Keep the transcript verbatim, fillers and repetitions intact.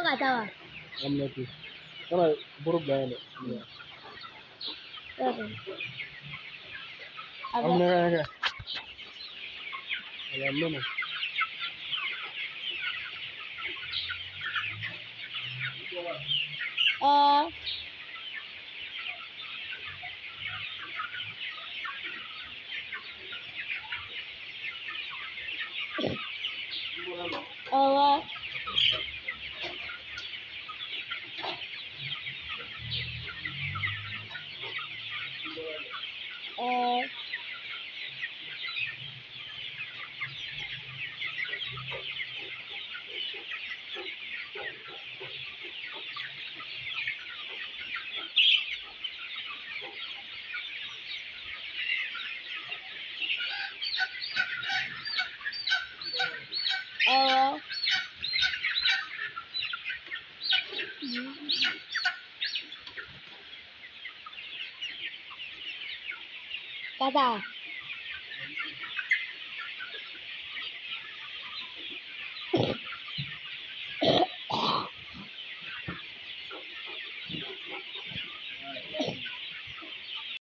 nggak tahu. Amnati. Karena buruk gaya nih. Terus. Ada. Amna kayak. Alam mana? Eh. Allah. Eh. Allah. Kata.